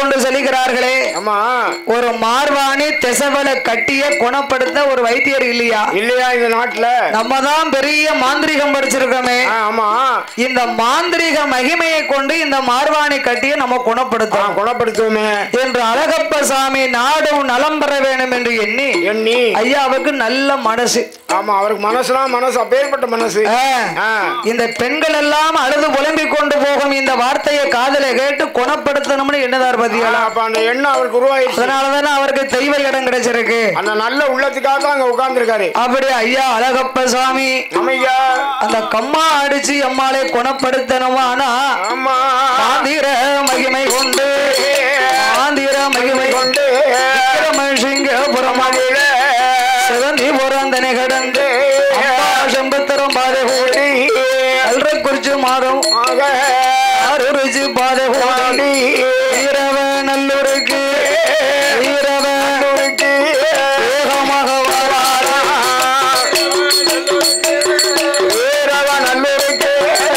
கொண்டு செல்கிறார்களே. ஆமா, ஒரு மார்வாணி திசவலை கட்டிய குணப்படுத்த ஒரு வைத்தியர் இல்லையா? இல்லையா இந்த நாட்டுல? நம்ம தான் பெரிய மாந்திரிகம் படிச்சிருக்கோமே. ஆமா, இந்த மாந்திரிக மகிமையை கொண்டு இந்த மார்வாணி கட்டிய நம்ம குணப்படுத்துவோமே என்று அழகப்ப சாமி நாடும் நலம் பெற வேண்டும் என்று எண்ணி ஐயாவுக்கு நல்ல மனசு. ஆமா, அவருக்கு மனசுலாம் மனசு அப்பேற்பட்ட மனசு. இந்த பெண்கள் எல்லாம் அழுது புலம்பிக் கொண்டு போகும் இந்த வார்த்தையை காதல கேட்டு குணப்படுத்தணும்னு எண்ணதார் பதியா. அப்ப அந்த எண்ணம் அவருக்கு உருவாயிடுச்சு. அதனாலதானே அவருக்கு தெய்வ இடம் கிடைச்சிருக்கு. அந்த நல்ல உள்ளத்துக்காக தான் அங்க உட்கார்ந்து இருக்காரு. அப்படி ஐயா அழகப்ப சாமி அந்த கம்மா அடிச்சு அம்மாளை குணப்படுத்தணுமா? ஆனா மாந்திர மகிமை கொண்டு சிங்கபுரமகிழ சிவந்தி புறந்தனை கடந்து செம்பத்தரம் பாதை கூடி அல்ற குறிச்சு மாதம் ருச்சி பாதை கூடி வீரவ நல்லூருக்கு வேகமாக வீரவ நல்லூருக்கு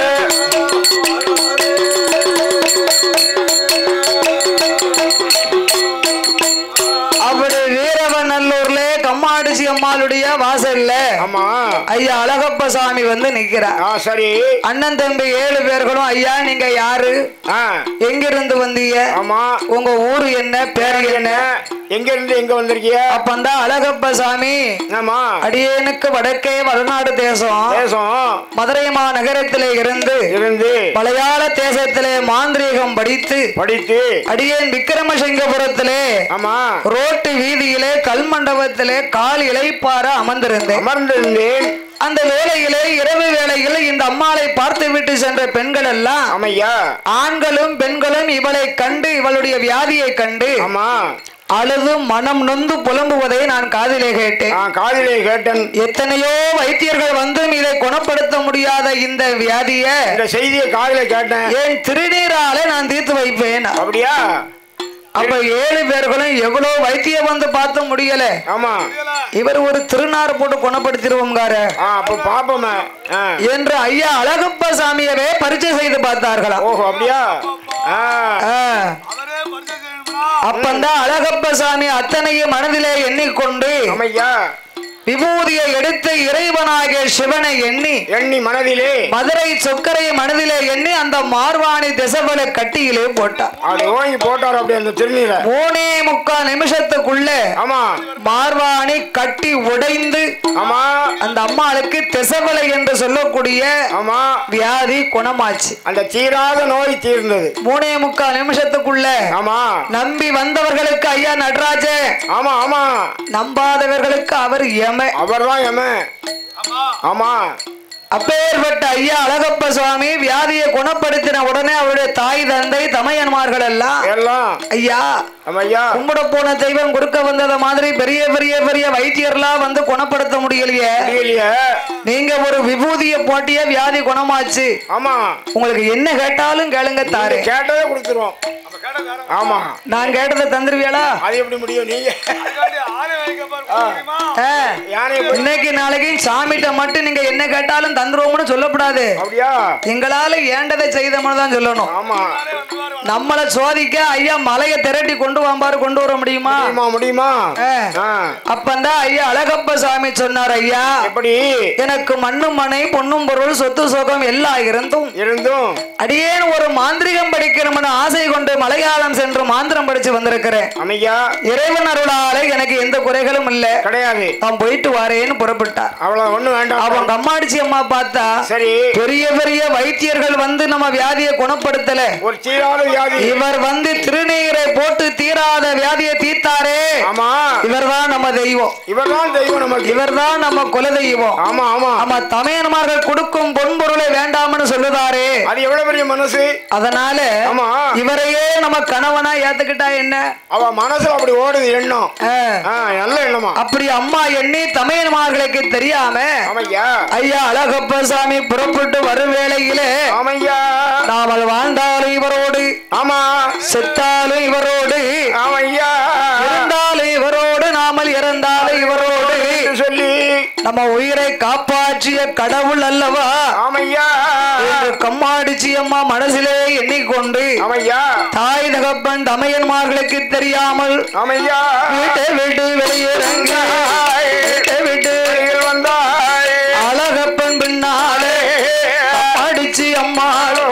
அப்படி வீரவநல்லூர்ல கம்மாடிச்சி அம்மாளுடைய வாசல்ல ஐயா அழகப்ப சாமி வந்து நிக்கிறார். சரி, அண்ணன் தம்பி 7 பேர்களும் ஐயா நீங்க யாரு, எங்கிருந்து வந்தீங்க, உங்க ஊரு என்ன, பேரு என்ன, எங்க இருந்து எங்க வந்திருக்கீங்க? அப்பந்தான் அழகப்ப சாமி அடியேனுக்கு வடக்கே வடநாடு தேசம் மதுரை மாநகரத்திலே இருந்து மலையாள தேசத்திலே மாந்திரீகம் படித்து அடியேன் விக்கிரமசிங்கபுரத்திலே ரோட்டு வீதியிலே கல் மண்டபத்திலே கால் இளைப்பார அமர்ந்திருந்தேன். அந்த வேளையிலே இரவு வேளையில் இந்த அம்மாளை பார்த்து விட்டு சென்ற பெண்கள் எல்லாம் ஆண்களும் பெண்களும் இவளை கண்டு இவளுடைய வியாதியை கண்டு அழுது மனம் நொந்து புலம்புவதை நான் காதிலே கேட்டேன். எத்தனையோ வைத்தியர்கள் வந்தும் இதை குணப்படுத்த முடியாத இந்த வியாதிய செய்தியை காதிலே கேட்டேன். ஏன் திருநீராலே நான் தீர்த்து வைப்பேன். அப்படியா? அப்ப 7 பேர்களும் எவ்வளவு வைத்தியம் வந்து பார்த்து முடியல. ஆமா, இவர் ஒரு திருநாறு போட்டு குணப்படுத்திடுவோம் என்று ஐயா அழகப்ப சாமியவே பரிச்சை செய்து பார்த்தார்களா? ஓஹோ, அப்படியா? அப்பந்தான் அழகப்ப சாமி அத்தனையும் மனதிலே எண்ணிக்கொண்டு விபூதியை எடுத்து இறைவனாகிய சிவனை எண்ணி மனதிலே மதுரை சொக்கரை மனதிலே எண்ணி அந்த மார்வாணி திசவலை கட்டியிலே போட்டார். 3.25 நிமிஷத்துக்குள்ள மார்வாணி கட்டி உடைந்து அந்த அம்மாளுக்கு திசவலை என்று சொல்லக்கூடிய வியாதி குணமாச்சு. அந்த தீராத நோய் தீர்ந்தது 3.25 நிமிஷத்துக்குள்ள. நம்பி வந்தவர்களுக்கு ஐயா நடராஜே, நம்பாதவர்களுக்கு அவர் அப்பேற்பட்ட ஐயா அழகப்ப சுவாமி வியாதியை குணப்படுத்தின உடனே அவருடைய தாய் தந்தை தமையன்மார்கள் எல்லாம் ஐயா கும்பிட போன தெய்வம் கொடுக்க வந்தத மாதிரி பெரிய பெரிய பெரிய வைத்தியர்லாம் வந்து குணப்படுத்த முடியலையே, நீங்க ஒரு விபூதிய போட்டிய வியாதி குணமாச்சு, உங்களுக்கு என்ன கேட்டாலும் கேளுங்க, தாரு கேட்டதே கொடுத்துருவோம். ஆமா, நான் கேட்டதை தந்துருவியாளா? அது எப்படி முடியும்? நீங்க இன்னைக்கு நாளைக்கு சாமிட்ட மட்டும் நீங்க என்ன கேட்டாலும் தந்துருவோம்னு சொல்லக்கூடாது. எங்களால ஏண்டதை செய்தோம்னு தான் சொல்லணும். நம்மள சோதிக்க ஐயா மலையை திரட்டி கொண்டு வாம்பாரு கொண்டு வர முடியுமா? அப்பந்தான் ஐயா அழகப்ப சாமி சொன்னார், ஐயா எப்படி எனக்கு மண்ணும் மனை பொண்ணும் பொருள் சொத்து சோகம் எல்லாம் இருந்தும் அடியேன் ஒரு மாந்திரிகம் படிக்கணும்னு ஆசை கொண்டு மலையாளம் சென்று மாந்திரம் படிச்சு வந்திருக்கிறேன். இறைவன் அருளால எனக்கு எந்த குறைகளும் இல்ல, கிடையாது, நான் போயிட்டு வரேன்னு புறப்பட்டார். அவ்வளவு ஒண்ணு வேண்டாம். அவங்க அம்மாடிச்சி அம்மா பார்த்தா சரி பெரிய பெரிய வைத்தியர்கள் வந்து நம்ம வியாதியை குணப்படுத்தல, ஒரு தீராத வியாதி, இவர் வந்து திருநீரை போட்டு தீராத வியாதியை தீர்த்தாரே, இவர்தான் நம்ம தெய்வம், இவர்தான் நம்ம குல தெய்வம். ஆமா ஆமா ஆமா, தமையன்மார்கள் கொடுக்கும் பொன்பொருளை வேண்டாம்னு சொல்லுதாரே, அது எவ்வளவு பெரிய மனசு. அதனால இவரையே நம்ம கணவனா ஏத்துக்கிட்டா என்ன? அவ மனசுல அப்படி ஓடுது எண்ணம், நல்ல எண்ணமா. அப்படி அம்மா எண்ணி தமையன்மார்களுக்கு தெரியாம ஐயா அழகப்ப சாமி புறப்பட்டு வரும் வேளையிலே நாமல் வாழ்ந்தாலும் இவரோடு, ஆமா செத்தாலும் இவரோடு, இருந்தாலும் இவரோடு, நாமல் இறந்தாலும் இவரோடு சொல்லி நம்ம உயிரை காப்பாற்றிய கடவுள் அல்லவா ஆமையா என்று கம்மாடிச்சி அம்மா மனசிலே எண்ணிக்கொண்டு தாய் தகப்பன் தமையன்மார்களுக்கு தெரியாமல் ஆமையா வீட்டை விட்டு வெளியிறங்க விட்டு வந்தாய் அழகப்பன் பின்னாலே கம்மாடிச்சி அம்மாளோ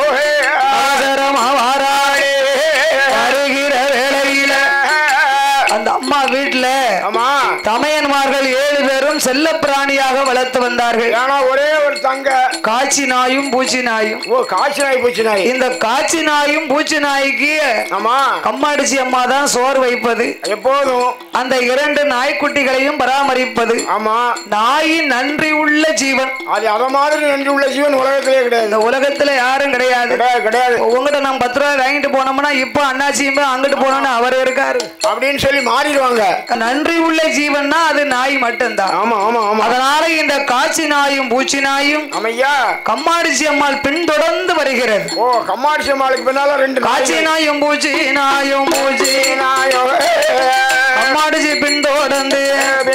வருகிற வேளையில அந்த அம்மா வீட்டுல தமையன்மார்கள் 7 பேரும் செல்ல பிராணியாக வளர்த்து வந்தார்கள். ஒரே ஒரு தங்க காட்சி நாயும் பூச்சி நாயும். காட்சி நாய் பூச்சி நாய். இந்த காட்சி நாயும் பூச்சி நாய்க்கு கம்மாடிச்சி அம்மா தான் சோறு வைப்பது, எப்போதும் அந்த 2 நாய்க்குட்டிகளையும் பராமரிப்பது. ஆமா, நாயின் நன்றி உள்ள ஜீவன். அத மாதிரி நன்றி உள்ள ஜீவன் உலகத்திலே கிடையாது. இந்த உலகத்துல யாரும் கிடையாது. உங்ககிட்ட நம்ம 10 ரூபாய் வாங்கிட்டு போனோம்னா இப்ப அண்ணாச்சியுமே அங்கிட்டு போனோம்னு அவர் இருக்காரு அப்படின்னு சொல்லி மாறிடுவாங்க. நன்றி உள்ள ஜீவன்னா அது நாய் மட்டும்தான். ஆமா ஆமா ஆமா. அதனால இந்த காட்சி நாயும் பூச்சி நாயும் கம்மாடிச்சி அம்மாள் பின்தொடர்ந்து வருகிறது. ஓ, கம்மாடிச்சி அம்மாளுக்கு பின்னால 2 காட்சி நாயும் பூச்சி நாயும் பூச்சி நாயும் கம்மாடிச்சி பின்தொடர்ந்து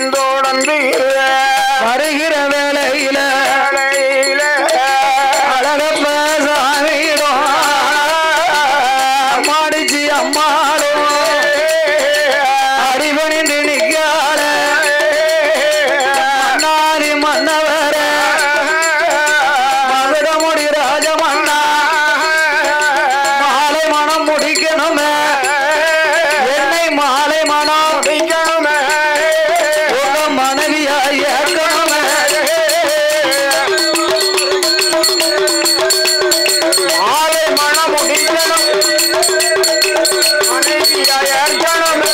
வருகிற வேளையில அழகப்ப சாமியிடம் கம்மாடிச்சி அம்மாளும் அடிபணிந்து நிற்கால மன்னாரி மன்னவர மகுடமுடி ராஜமன்னா மாலை மனம் முடிக்கணுமே, என்னை மாலை மனம் முடிக்கணுமே, உங்க மனைவியா ஏற்கணுமே, மாலை மனம் முடிக்கணும், மனைவியா ஏற்கணுமே.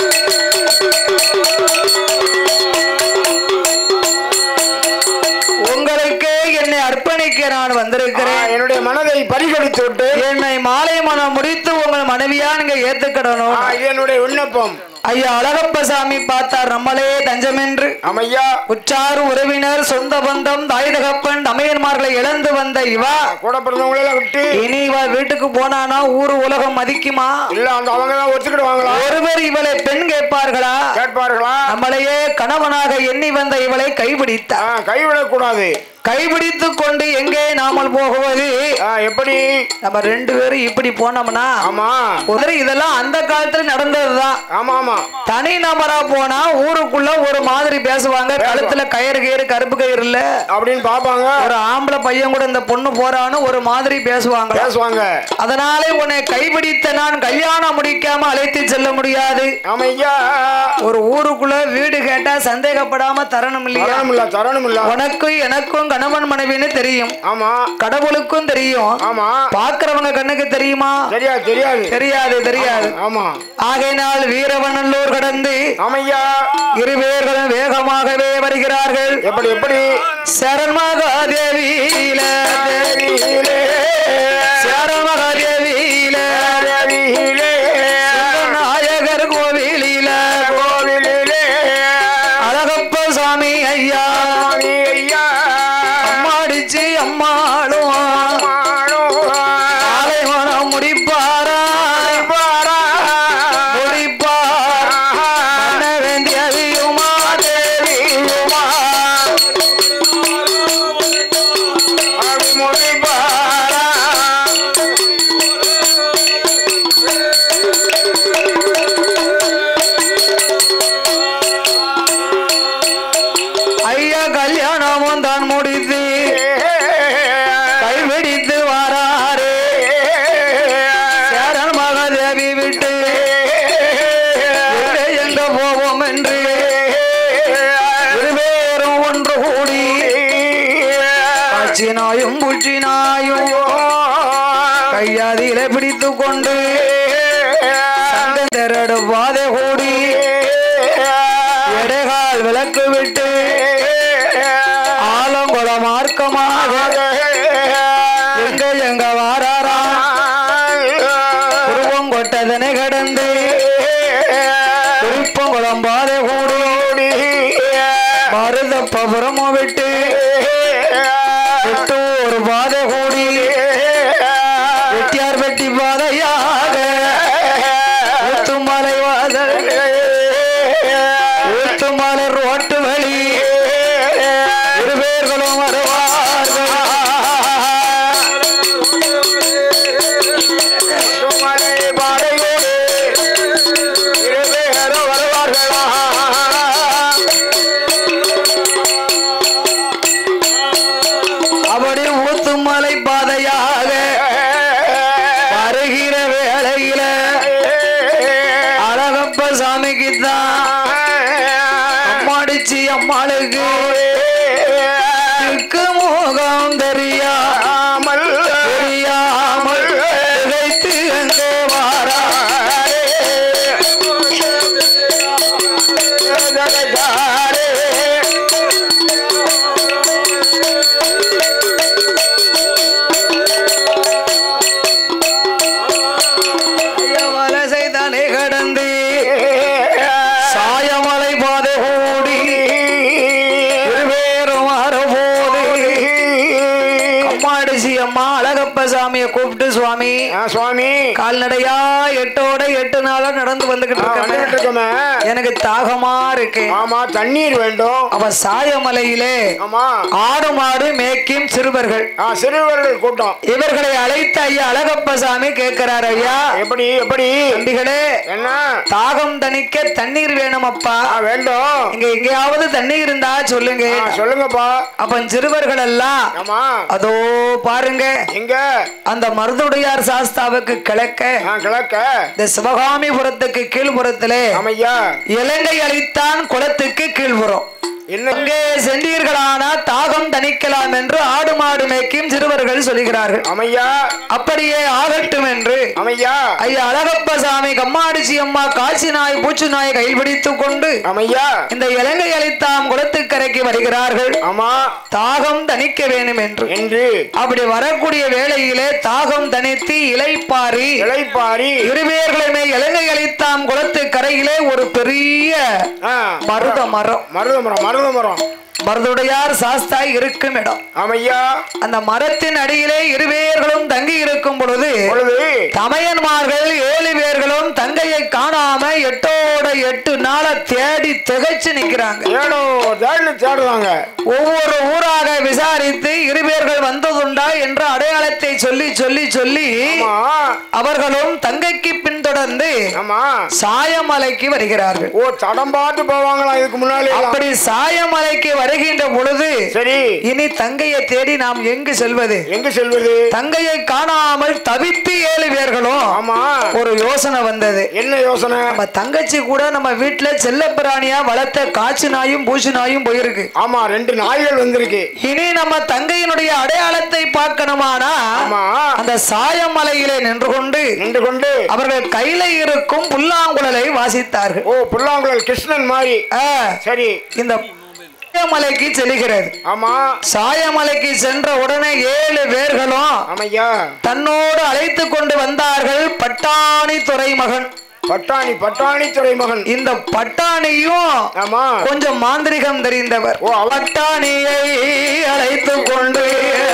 உங்களுக்கே என்னை அர்ப்பணிக்க நான் வந்திருக்கிறேன். என்னுடைய மனதை பறிகொடுத்து விட்டு என்னை மாலை மனம் முடித்து உங்கள் மனைவியா நீங்க ஏத்துக்கிடணும். என்னுடைய விண்ணப்பம். ஐயா அழகப்பசாமி பார்த்தார் நம்மளே தஞ்சம் என்று. அமையா, உற்றார் உறவினர் சொந்த பந்தம் தாய் தகப்பன் தமையன்மார்களை இழந்து வந்த இவா கூட பிறந்தவங்களெல்லாம் விட்டு இனி இவ வீட்டுக்கு போனானா ஊரு உலகம் மதிக்குமா? இல்ல, அவங்க தான் ஒத்துக்கிடுவாங்களா? ஒருவர் இவளை பெண் கேட்பார்களா? நம்மளையே கணவனாக எண்ணி வந்த இவளை கைபிடித்தார். கைவிடக் கூடாது. கைபிடித்துக் கொண்டு எங்கே நாமல் போகுவது? எப்படி? நம்ம 2 பேரும் இப்படி போனோம்னா, ஆமா, இதெல்லாம் அந்த காலத்துல நடந்ததுதான். ஆமா ஆமா. தனி நபரா போனா ஊருக்குள்ள ஒரு மாதிரி பேசுவாங்க. கழுத்துல கயிறு கருப்பு கயிறு இல்ல அப்படின்னு பாப்பாங்க. ஒரு ஆம்பளை பையன் கூட இந்த பொண்ணு போறான்னு ஒரு மாதிரி பேசுவாங்க. அதனால உன்னை கைபிடித்த நான் கல்யாணம் முடிக்காம அழைத்து செல்ல முடியாது. ஒரு ஊருக்குள்ள வீடு கேட்டா சந்தேகப்படாம தரணும் இல்லையா? தரணும் இல்ல. உனக்கும் எனக்கும் கணவன் மனைவின்னு தெரியும். ஆமா. கடவுளுக்கும் தெரியும். ஆமா. பாக்குறவங்க கண்ணுக்கு தெரியுமா? தெரியாது. ஆமா. ஆகையினால் வீரவநல்லூர் கடந்து ஆமையா 2 பேர்களும் வேகமாகவே வருகிறார்கள். எப்படி? சரண் மகாதேவியில சரண் மகாதேவியில நாயகர் கோவிலில அழகப்ப சாமி ஐயா அம்மாடிச்சி அம்மாளும் ஆலை மனம் முடிப்பாரா கல்யாணமும் தான் முடித்து கைவிடித்து வாராரே சரண் மகாதேவி விட்டு எங்க போவோம் என்று 2 பேரும் ஒன்று கூடி காட்சி நாயும் பூச்சி நாயும் கையாதியில பிடித்து கொண்டு சண்டை பாதை கூடி எடைகால் விளக்கு விட்டு ஆலங்குள மார்க்கமாக எங்க வாராரா குருவங்கொட்டதனை கடந்து குறிப்பங்குளம் பாதை கூடி மருதப்பபுரமும் விட்டு ஒரு பாதை கூடி வெட்டியார் வெட்டி பாதையாக ஊத்துமலை வாதல் ஊத்துமலை ரோட்டு வழி வேளையில அழகப்ப சாமிக்குத்தான் அம்மாடிச்சி அம்மாளுக்கு முகம் தெரியாமல் வைத்து அங்கே வாரா வலசை தலை கடந்து சாயமலை பாதை ஓடி இருவேறும் வரபோது அம்மாடிச்சி அம்மா அழகப்ப சாமியை கூப்பிட்டு சுவாமி சுவாமி கால்நடையா 8 நாளா நடந்து வந்துகிட்டு இருக்கமே எனக்கு தாகமா இருக்கு. ஆமா தண்ணீர் வேண்டும். அவ சாயமலையிலே ஆமா ஆடு மாடு மேய்க்கும் சிறுவர்கள் கூட்டம் இவர்களை அழைத்த ஐயா அழகப்ப சாமி கேட்கிறார். ஐயா எப்படி எப்படி தம்பிகளே என்ன தாகம் தணிக்க தண்ணீர் வேணும் அப்பா வேண்டும். இங்க எங்கேயாவது தண்ணீர் இருந்தா சொல்லுங்க. சொல்லுங்கப்பா. அப்ப சிறுவர்கள் எல்லாம் அதோ பாருங்க எங்க அந்த மருதுடையார் சாஸ்தாவுக்கு கிழக்க இந்த சிவகாமிபுரத்துக்கு கீழ்புறத்திலே இலங்கை அளித்தான் குளத்துக்கு கீழ்புறம் எங்கே சென்றீர்களானா தாகம் தணிக்கலாம் என்று ஆடு மாடு மேய்க்கும் சிறுவர்கள் சொல்கிறார்கள். அப்படியே ஆகட்டும் என்று ஐயா அழகப்ப சாமி கம்மாடிச்சி அம்மா காசி நாய் பூச்சு நாய் கையில் பிடித்துக் கொண்டு இந்த இலங்கை அளித்தாம் குளத்துக்கரைக்கு வருகிறார்கள். தாகம் தணிக்க வேண்டும் என்று அப்படி வரக்கூடிய வேளையிலே தாகம் தணித்து இலைப்பாரி இருவேர்களுமே இலங்கை அளித்தாம் குளத்து கரையிலே ஒரு பெரிய மருத மரம் மருதுடையார் சாஸ்தா இருக்கும் இடம். அந்த மரத்தின் அடியிலே இருவேர்களும் தங்கி இருக்கும் பொழுது தமையன்மார்கள் 7 பேர்களும் தங்கையை காணாம 8 நாளை தேடி திகைச்சு நிக்கிறாங்க. ஒவ்வொரு ஊராக விசாரித்து இருவேர்கள் வந்ததுண்டா என்ற அடையாளத்தை சொல்லி சொல்லி சொல்லி அவர்களும் தங்கைக்கு பின்தொடர்ந்து சாயமலைக்கு வருகிறார்கள். அப்படி சாயமலைக்கு வருகின்ற பொழுது சரி இனி தங்கையை தேடி நாம் எங்கு செல்வது தங்கையை காணாமல் தவித்து 7 பேர்களும் ஒரு யோசனை வந்தது. என்ன யோசனை? நம்ம தங்கச்சி கூட நம்ம வீட்டுல செல்ல பிராணியா வளர்த்த காய்ச்சி நாயும் பூசி நாயும் போயிருக்கு. 2 நாய்கள் வந்திருக்கு. இனி நம்ம தங்கையினுடைய அடையாளத்தை பார்க்கணுமானா அந்த சாயமலையிலே நின்று கொண்டு அவர்கள் கையில இருக்கும் புல்லாங்குழலை வாசித்தார்கள். புல்லாங்குழல் கிருஷ்ணன் மாதிரி. சரி இந்த சாயமலைக்கு செல்கிறது. சாயமலைக்கு சென்ற உடனே 7 பேர்களும் தன்னோடு அழைத்து கொண்டு வந்தார்கள் பட்டாணி துறைமகன். பட்டாணி துறைமகன். இந்த பட்டாணியும் கொஞ்சம் மாந்திரிகம் தெரிந்தவர். பட்டாணியை அழைத்து கொண்டு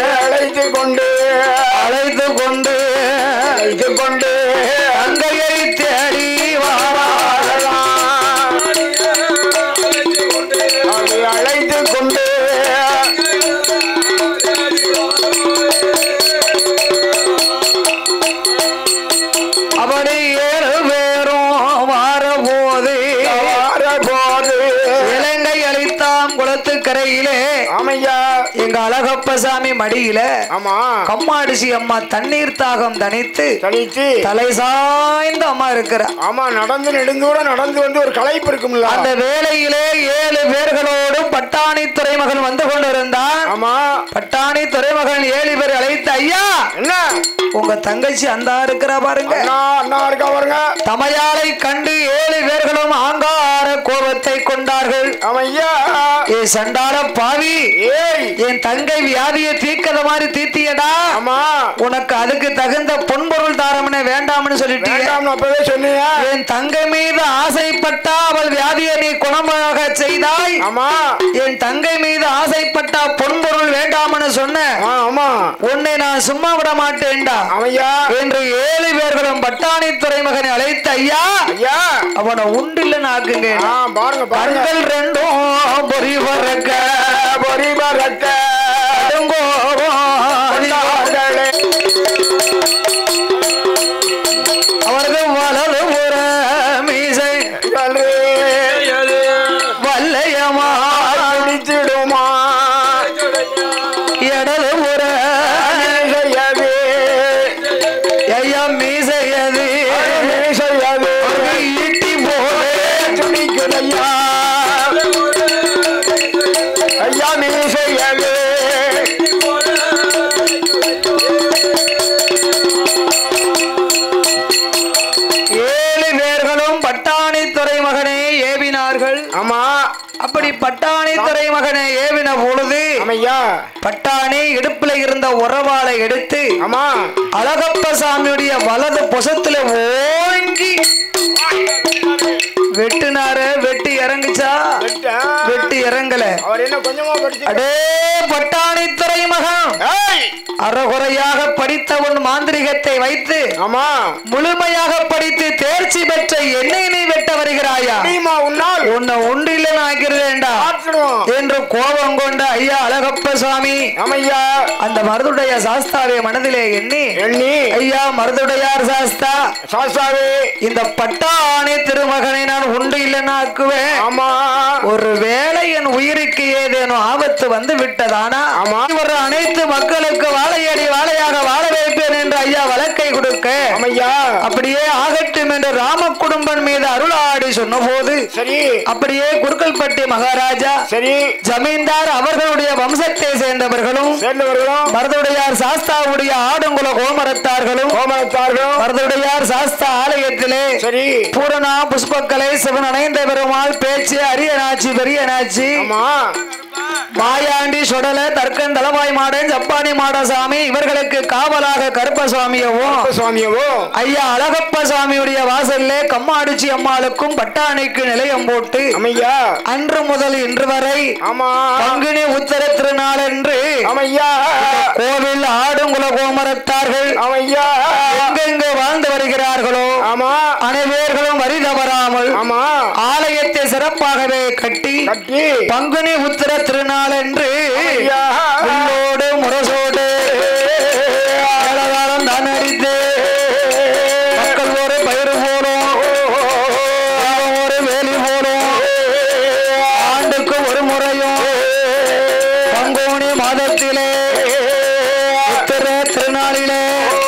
அங்கையை தேடி அழைத்து கொண்டு அப்படி 7 பேரும் வாரபோது இலங்கை அளித்தாம் குளத்துக்கரையிலே எங்க அழகப்ப சாமி மடியில கம்மாடிச்சி அம்மா தண்ணீர் தாகம் தணித்து தலை சாய்ந்த அம்மா இருக்கிறார். நடந்து நெடுந்தூரம் நடந்து வந்து ஒரு களைப்பு இருக்கும். அந்த வேளையிலே 7 பேர்களோடு பட்டாணி துறைமகன் வந்து கொண்டிருந்தான். பட்டாணி துறைமகன் 7 பேர் அழைத்து ஐயா என்ன உங்க தங்கச்சி அந்த இருக்கிற பாருங்க தமையாலை கண்டு 7 பேர்களும் ஆங்கார கோபத்தை கொண்டார்கள். சண்டாள பாவி என் தங்கை வியாதியை தீர்க்கிற மாதிரி தீர்த்தியடா. உனக்கு அதுக்கு தகுந்த பொன்பொருள் தாரம்னு வேண்டாம்னு சொல்லிட்டு என் தங்கை மீது ஆசைப்பட்டா அவள் வியாதியை நீ குணமாக செய்தாய். என் தங்கை மீது ஆசைப்பட்டா பொன்பொருள் வேண்டாம்னு சொன்ன உன்னை நான் சும்மா விட மாட்டேன்டா என்று 7 பேர்களும் பட்டாணி துறைமகனை அழைத்து ஐயா அவனை உண்டில்ல ஆக்குங்க. கண்கள் 2 பொறி பறக்க அவர்கள் வளரு புற மீசை வல்லையமா பிடிச்சிடுமா எடலு புற ஐயா மீசையது ஆமா. அப்படி பட்டாணி துறைமகனை ஏவின பொழுது பட்டாணி இடுப்புல இருந்த உறவாளை எடுத்து அழகப்ப சாமியுடைய வலது பொசத்துல ஓங்கி வெட்டுனாரு. வெட்டி இறங்குச்சா? வெட்டி இறங்கல. அடே பட்டாணி துறைமகன் அறகுறையாக படித்தவன் மாந்திரிகத்தை வைத்து முழுமையாக படித்து தேர்ச்சி பெற்ற என்னை நீ வெட்ட வருகிறாயா? உன்னை ஒன்றில் ஆக்கிறேன்டா என்று கோபம் கொண்ட ஐயா அழகப்ப சுவாமி அந்த மருதுடைய சாஸ்தாவை மனதிலே எண்ணி ஐயா மருதுடையார் சாஸ்தாவே இந்த பட்டாணி திருமகனை நான் உண்டு இல்லைன்னு ஆக்குவேன். ஒரு வேளை என் உயிருக்கு ஏதேனும் ஆபத்து வந்து விட்டதானா ஒரு அனைத்து மக்களுக்கு வாழையடி வாழையாக வாழ வைப்பேன் என்று ஐயா வழக்கை கொடுக்க அப்படியே ஆகட்டும் என்று ராம குடும்பம் மீது அருளாடி சொன்ன போது அப்படியே குறுக்கல்பட்டி மகாராஜா ஜமீன்தார் அவர்களுடைய வம்சத்தை சேர்ந்தவர்களும் மருதுடையார் சாஸ்தாவுடைய ஆடுங்குல கோமரத்தார்களும் மருதுடையார் சாஸ்தா ஆலயத்திலே பூரணா புஷ்பக்கலை சிவன் அணைந்த பெருமாள் பேச்சு அரியநாச்சி பெரியநாச்சி மாயாண்டி சொடல தர்க்கன் தலவாய் மாடன் ஜப்பானி மாடசாமி இவர்களுக்கு காவலாக கருப்பசாமியவும் ஐயா அழகப்ப சாமியுடைய வாசல்ல கம்மாடுச்சி அம்மாளுக்கும் பட்டாணிக்கு நிலையம் போட்டு அன்று முதல் இன்று வரை பங்குனி உத்தர திருநாள் என்று கோவில் ஆடுங்குல கோமரத்தார்கள் எங்கெங்கு வாழ்ந்து வருகிறார்களோ அனைவர்களும் வரி தவறாமல் ஆலயத்தை சிறப்பாகவே கட்டி பங்குனி உத்தர திருநாள் என்று உள்ளோடு முரசோடு ஏழகாலம் தான் அடித்து மக்கள் ஒரு பயிர் போலும் ஒரு வேலி போலும் ஆண்டுக்கு ஒரு முறையும் பங்குனி மாதத்திலே உத்தர திருநாளிலே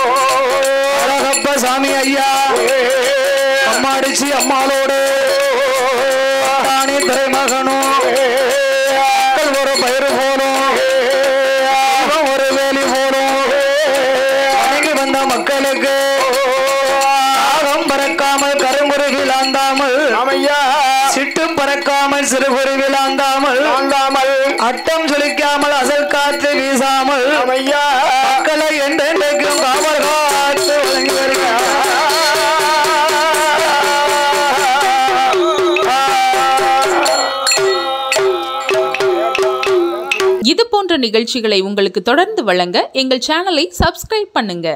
அழகப்ப சாமி ஐயா அம்மாடிச்சி அம்மாளோடு பட்டாணி துறைமகனும் ஒரு பயிர் போலும் ஒரு வேலி போலும் வணங்கி வந்த மக்களுக்கு ஆகம் பறக்காமல் கருங்குருகில் ஆந்தாமல் சிட்டு பறக்காமல் சிறுகுருகில் ஆந்தாமல் அட்டம் சுழிக்காமல் அசல் காத்து வீசாமல் மக்களை என்றென்றைக்கும் காவல் காத்து வழங்கி வருகிறார். இது போன்ற நிகழ்ச்சிகளை உங்களுக்கு தொடர்ந்து வழங்க எங்கள் சேனலை சப்ஸ்கிரைப் பண்ணுங்க.